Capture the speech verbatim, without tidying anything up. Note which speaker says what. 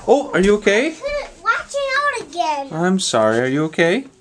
Speaker 1: Oh, are you okay?
Speaker 2: Watching out again.
Speaker 1: I'm sorry. Are you okay?